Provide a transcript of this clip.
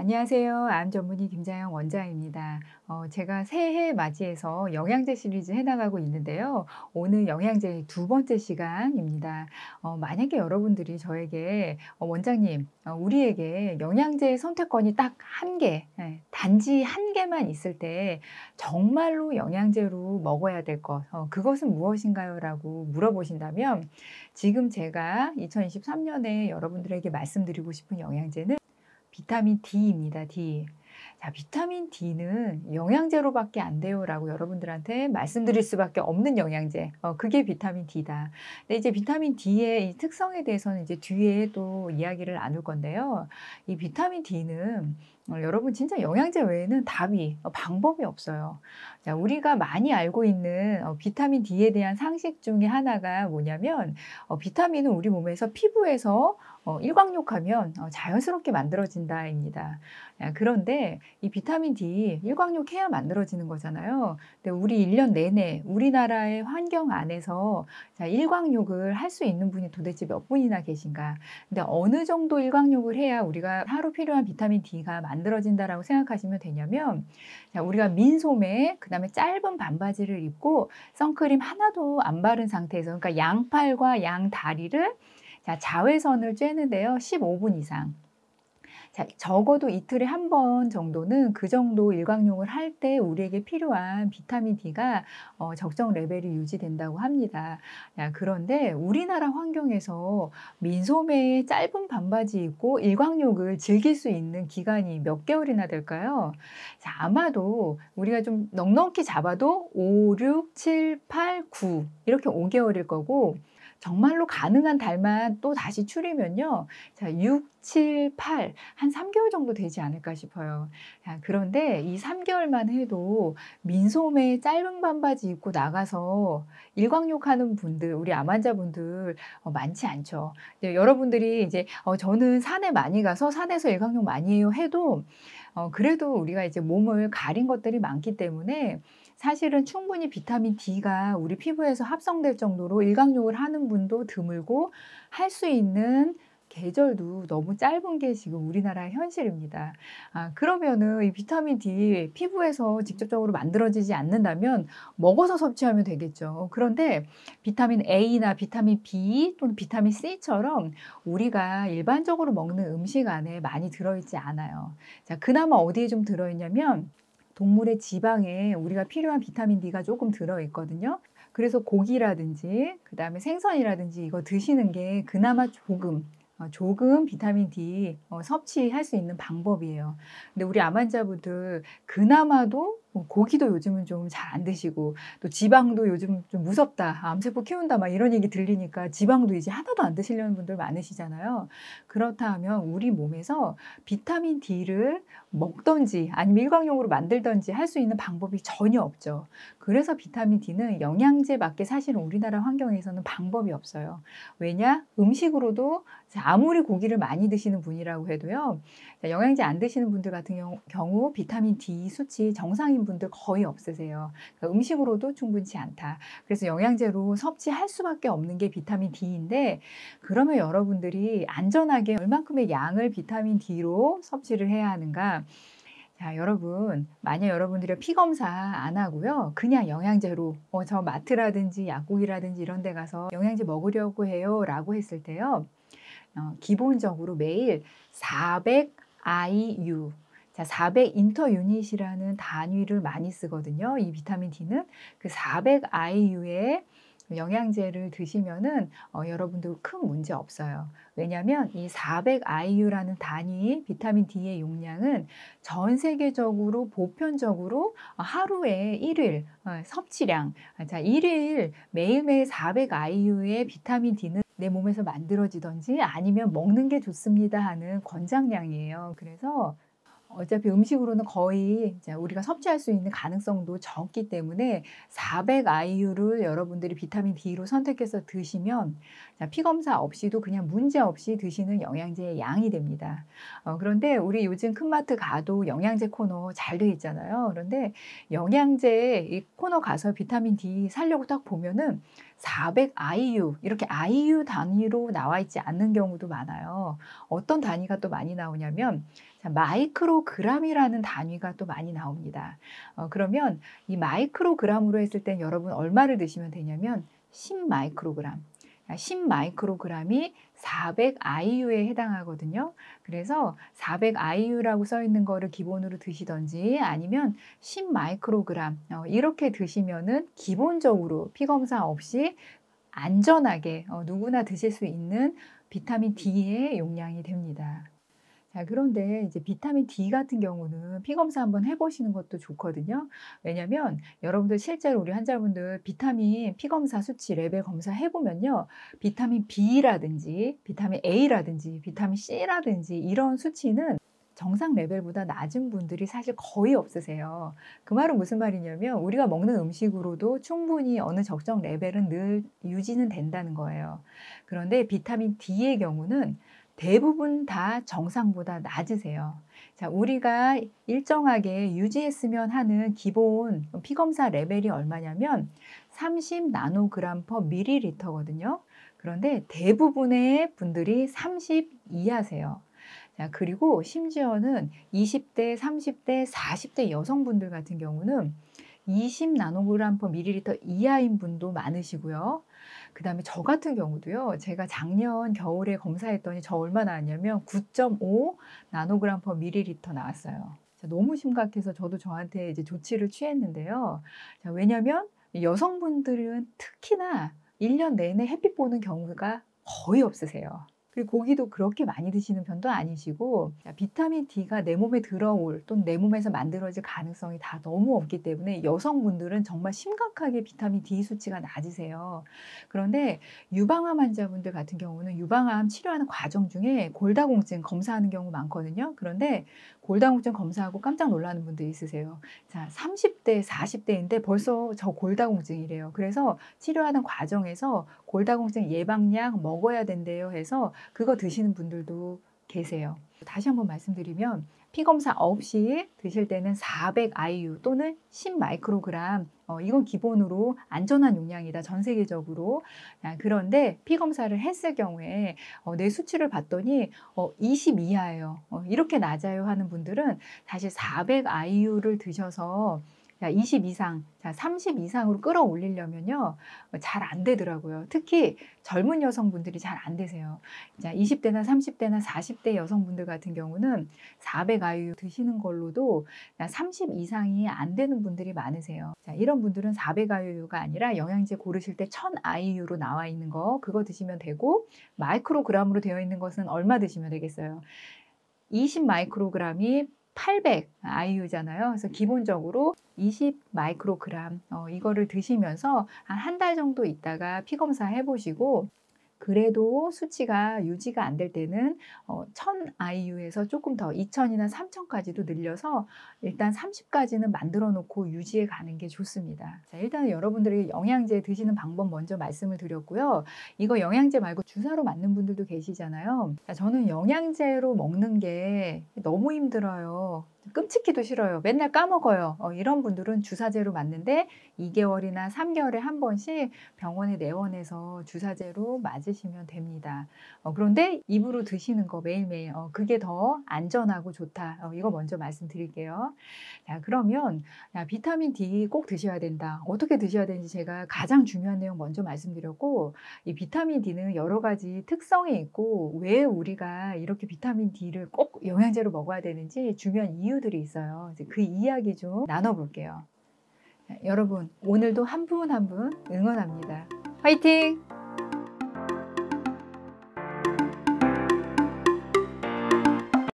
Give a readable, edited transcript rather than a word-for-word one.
안녕하세요. 암 전문의 김자영 원장입니다. 제가 새해 맞이해서 영양제 시리즈 해나가고 있는데요. 오늘 영양제 두 번째 시간입니다. 만약에 여러분들이 저에게 원장님, 우리에게 영양제 선택권이 딱 한 개, 단지 한 개만 있을 때 정말로 영양제로 먹어야 될 것, 그것은 무엇인가요? 라고 물어보신다면 지금 제가 2023년에 여러분들에게 말씀드리고 싶은 영양제는 비타민 D입니다. D. 자, 비타민 D는 영양제로밖에 안 돼요라고 여러분들한테 말씀드릴 수밖에 없는 영양제. 그게 비타민 D다. 근데 이제 비타민 D의 이 특성에 대해서는 이제 뒤에 또 이야기를 나눌 건데요. 이 비타민 D는 여러분 진짜 영양제 외에는 답이 방법이 없어요. 자, 우리가 많이 알고 있는 비타민 D에 대한 상식 중에 하나가 뭐냐면 비타민은 우리 몸에서 피부에서 일광욕하면 자연스럽게 만들어진다입니다. 그런데 이 비타민 D 일광욕해야 만들어지는 거잖아요. 근데 우리 1년 내내 우리나라의 환경 안에서 자, 일광욕을 할 수 있는 분이 도대체 몇 분이나 계신가? 근데 어느 정도 일광욕을 해야 우리가 하루 필요한 비타민 D가 만들어진다라고 생각하시면 되냐면, 자, 우리가 민소매, 그다음에 짧은 반바지를 입고 선크림 하나도 안 바른 상태에서, 그러니까 양팔과 양다리를 자, 자외선을 쬐는데요. 15분 이상. 자, 적어도 이틀에 한 번 정도는 그 정도 일광욕을 할 때 우리에게 필요한 비타민 D가 적정 레벨이 유지된다고 합니다. 야, 그런데 우리나라 환경에서 민소매에 짧은 반바지 입고 일광욕을 즐길 수 있는 기간이 몇 개월이나 될까요? 자, 아마도 우리가 좀 넉넉히 잡아도 5, 6, 7, 8, 9 이렇게 5개월일 거고, 정말로 가능한 달만 또 다시 추리면요. 자, 6, 7, 8, 한 3개월 정도 되지 않을까 싶어요. 자, 그런데 이 3개월만 해도 민소매 짧은 반바지 입고 나가서 일광욕하는 분들, 우리 암 환자분들 많지 않죠. 여러분들이 이제 저는 산에 많이 가서 산에서 일광욕 많이 해요 해도 그래도 우리가 이제 몸을 가린 것들이 많기 때문에 사실은 충분히 비타민 D가 우리 피부에서 합성될 정도로 일광욕을 하는 분도 드물고, 할 수 있는 계절도 너무 짧은 게 지금 우리나라의 현실입니다. 그러면은 이 비타민 D 피부에서 직접적으로 만들어지지 않는다면 먹어서 섭취하면 되겠죠. 그런데 비타민 A나 비타민 B 또는 비타민 C처럼 우리가 일반적으로 먹는 음식 안에 많이 들어있지 않아요. 자, 그나마 어디에 좀 들어있냐면 동물의 지방에 우리가 필요한 비타민 D가 조금 들어있거든요. 그래서 고기라든지 그다음에 생선이라든지 이거 드시는 게 그나마 조금 비타민 D 섭취할 수 있는 방법이에요. 근데 우리 암 환자분들 그나마도 고기도 요즘은 좀 잘 안 드시고, 또 지방도 요즘 좀 무섭다, 암세포 키운다 막 이런 얘기 들리니까 지방도 이제 하나도 안 드시려는 분들 많으시잖아요. 그렇다 하면 우리 몸에서 비타민 D를 먹든지 아니면 일광욕으로 만들든지 할 수 있는 방법이 전혀 없죠. 그래서 비타민 D는 영양제밖에 사실은 우리나라 환경에서는 방법이 없어요. 왜냐? 음식으로도 아무리 고기를 많이 드시는 분이라고 해도요, 영양제 안 드시는 분들 같은 경우 비타민 D 수치 정상인 분들 거의 없으세요. 그러니까 음식으로도 충분치 않다. 그래서 영양제로 섭취할 수밖에 없는 게 비타민 D인데, 그러면 여러분들이 안전하게 얼만큼의 양을 비타민 D로 섭취를 해야 하는가? 자, 여러분, 만약 여러분들이 피 검사 안 하고요, 그냥 영양제로 저 마트라든지 약국이라든지 이런 데 가서 영양제 먹으려고 해요 라고 했을 때요, 기본적으로 매일 400 IU, 자, 400 인터 유닛이라는 단위를 많이 쓰거든요. 이 비타민 D는 그 400 IU의 영양제를 드시면은 여러분들 큰 문제 없어요. 왜냐하면 이 400 IU라는 단위 비타민 D의 용량은 전 세계적으로 보편적으로 하루에 1일 섭취량, 자, 1일 매일매일 400 IU의 비타민 D는 내 몸에서 만들어지든지 아니면 먹는 게 좋습니다 하는 권장량이에요. 그래서 어차피 음식으로는 거의 이제 우리가 섭취할 수 있는 가능성도 적기 때문에 400 IU를 여러분들이 비타민 D로 선택해서 드시면 피 검사 없이도 그냥 문제 없이 드시는 영양제의 양이 됩니다. 그런데 우리 요즘 큰마트 가도 영양제 코너 잘 돼 있잖아요. 그런데 영양제 이 코너 가서 비타민 D 사려고 딱 보면은 400 IU 이렇게 IU 단위로 나와 있지 않는 경우도 많아요. 어떤 단위가 또 많이 나오냐면, 자, 마이크로그램이라는 단위가 또 많이 나옵니다. 그러면 이 마이크로그램으로 했을 땐 여러분 얼마를 드시면 되냐면 10 마이크로그램. 10 마이크로그램이 400 IU에 해당하거든요. 그래서 400 IU라고 써 있는 거를 기본으로 드시든지 아니면 10 마이크로그램 이렇게 드시면은 기본적으로 피 검사 없이 안전하게 누구나 드실 수 있는 비타민 D의 용량이 됩니다. 자, 그런데 이제 비타민 D 같은 경우는 피 검사 한번 해 보시는 것도 좋거든요. 왜냐면 여러분들 실제로 우리 환자분들 비타민 피 검사 수치 레벨 검사해 보면요. 비타민 B라든지 비타민 A라든지 비타민 C라든지 이런 수치는 정상 레벨보다 낮은 분들이 사실 거의 없으세요. 그 말은 무슨 말이냐면 우리가 먹는 음식으로도 충분히 어느 적정 레벨은 늘 유지는 된다는 거예요. 그런데 비타민 D의 경우는 대부분 다 정상보다 낮으세요. 자, 우리가 일정하게 유지했으면 하는 기본 피검사 레벨이 얼마냐면 30 나노그램 퍼 밀리리터거든요. 그런데 대부분의 분들이 30 이하세요. 자, 그리고 심지어는 20대, 30대, 40대 여성분들 같은 경우는 20 나노그램 퍼 밀리리터 이하인 분도 많으시고요. 그다음에 저 같은 경우도요. 제가 작년 겨울에 검사했더니 저 얼마 나왔냐면 9.5 나노그램 퍼 밀리리터 나왔어요. 자, 너무 심각해서 저도 저한테 이제 조치를 취했는데요. 자, 왜냐면 여성분들은 특히나 1년 내내 햇빛 보는 경우가 거의 없으세요. 그리고 고기도 그렇게 많이 드시는 편도 아니시고 비타민 D가 내 몸에 들어올 또는 내 몸에서 만들어질 가능성이 다 너무 없기 때문에 여성분들은 정말 심각하게 비타민 D 수치가 낮으세요. 그런데 유방암 환자분들 같은 경우는 유방암 치료하는 과정 중에 골다공증 검사하는 경우 많거든요. 그런데 골다공증 검사하고 깜짝 놀라는 분들 있으세요. 자, 30대, 40대인데 벌써 저 골다공증이래요. 그래서 치료하는 과정에서 골다공증 예방약 먹어야 된대요 해서 그거 드시는 분들도 계세요. 다시 한번 말씀드리면 피검사 없이 드실 때는 400 IU 또는 10 마이크로그램 이건 기본으로 안전한 용량이다 전 세계적으로. 그런데 피검사를 했을 경우에 내 수치를 봤더니 20 이하예요. 이렇게 낮아요 하는 분들은 사실 400 IU를 드셔서 20 이상, 30 이상으로 끌어올리려면요. 잘 안 되더라고요. 특히 젊은 여성분들이 잘 안 되세요. 20대나 30대나 40대 여성분들 같은 경우는 400 IU 드시는 걸로도 30 이상이 안 되는 분들이 많으세요. 자, 이런 분들은 400 IU가 아니라 영양제 고르실 때 1000 IU로 나와 있는 거 그거 드시면 되고 마이크로그램으로 되어 있는 것은 얼마 드시면 되겠어요? 20 마이크로그램이 800 IU잖아요. 그래서 기본적으로 20 마이크로그램 이거를 드시면서 한 달 정도 있다가 피검사 해보시고 그래도 수치가 유지가 안 될 때는 1000 IU에서 조금 더 2000이나 3000까지도 늘려서 일단 30까지는 만들어 놓고 유지해 가는 게 좋습니다. 자, 일단 여러분들이 영양제 드시는 방법 먼저 말씀을 드렸고요. 이거 영양제 말고 주사로 맞는 분들도 계시잖아요. 자, 저는 영양제로 먹는 게 너무 힘들어요. 끔찍히도 싫어요. 맨날 까먹어요. 이런 분들은 주사제로 맞는데 2개월이나 3개월에 한 번씩 병원에 내원해서 주사제로 맞으시면 됩니다. 그런데 입으로 드시는 거 매일매일 그게 더 안전하고 좋다. 이거 먼저 말씀드릴게요. 자, 그러면 비타민 D 꼭 드셔야 된다. 어떻게 드셔야 되는지 제가 가장 중요한 내용 먼저 말씀드렸고 이 비타민 D는 여러 가지 특성이 있고 왜 우리가 이렇게 비타민 D를 꼭 영양제로 먹어야 되는지 중요한 이유들이 있어요. 이제 그 이야기 좀 나눠볼게요. 여러분 오늘도 한 분 한 분 응원합니다. 화이팅!